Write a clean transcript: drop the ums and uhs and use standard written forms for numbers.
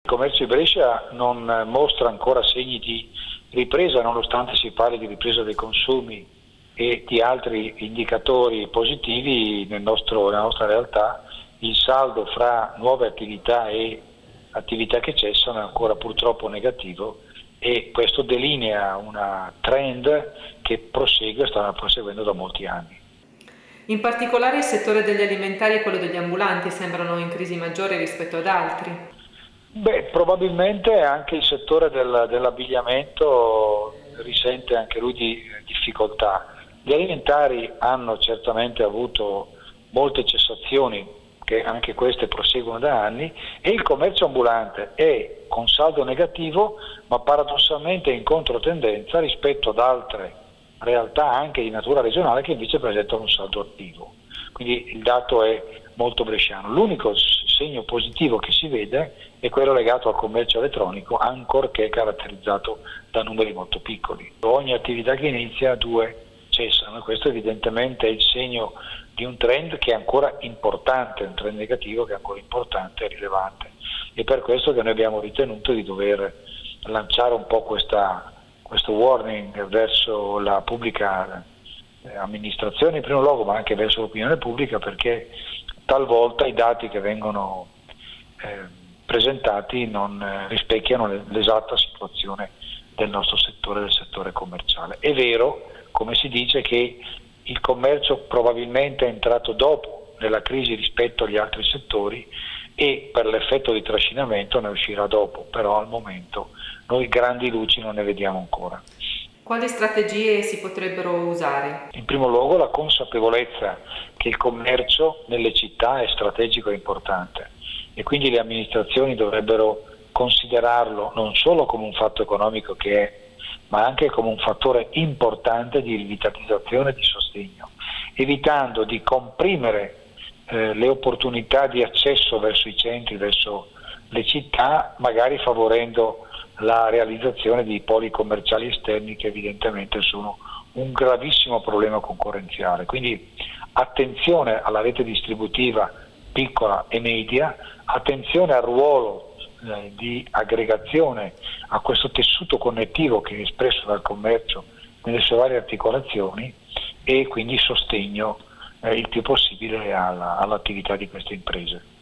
Il commercio di Brescia non mostra ancora segni di ripresa, nonostante si parli di ripresa dei consumi e di altri indicatori positivi. Nella nostra realtà il saldo fra nuove attività e attività che cessano è ancora purtroppo negativo, e questo delinea una trend che prosegue e sta proseguendo da molti anni. In particolare il settore degli alimentari e quello degli ambulanti sembrano in crisi maggiore rispetto ad altri. Probabilmente anche il settore dell'abbigliamento risente anche lui di difficoltà. Gli alimentari hanno certamente avuto molte cessazioni, che anche queste proseguono da anni, e il commercio ambulante è con saldo negativo, ma paradossalmente in controtendenza rispetto ad altre realtà anche di natura regionale che invece presentano un saldo attivo. Quindi il dato è molto bresciano. L'unico segno positivo che si vede è quello legato al commercio elettronico, ancorché caratterizzato da numeri molto piccoli. Ogni attività che inizia, due cessano, e questo evidentemente è il segno di un trend che è ancora importante, un trend negativo che è ancora importante e rilevante. E per questo che noi abbiamo ritenuto di dover lanciare un po' questo warning verso la pubblica amministrazione in primo luogo, ma anche verso l'opinione pubblica, perché talvolta i dati che vengono presentati non rispecchiano l'esatta situazione del nostro settore, del settore commerciale. È vero, come si dice, che il commercio probabilmente è entrato dopo nella crisi rispetto agli altri settori e per l'effetto di trascinamento ne uscirà dopo, però al momento noi grandi luci non ne vediamo ancora. Quali strategie si potrebbero usare? In primo luogo la consapevolezza che il commercio nelle città è strategico e importante, e quindi le amministrazioni dovrebbero considerarlo non solo come un fatto economico che è, ma anche come un fattore importante di rivitalizzazione e di sostegno, evitando di comprimere le opportunità di accesso verso i centri, verso le città, magari favorendo la realizzazione di poli commerciali esterni che evidentemente sono un gravissimo problema concorrenziale. Quindi attenzione alla rete distributiva piccola e media, attenzione al ruolo di aggregazione a questo tessuto connettivo che è espresso dal commercio nelle sue varie articolazioni, e quindi sostegno il più possibile all'attività di queste imprese.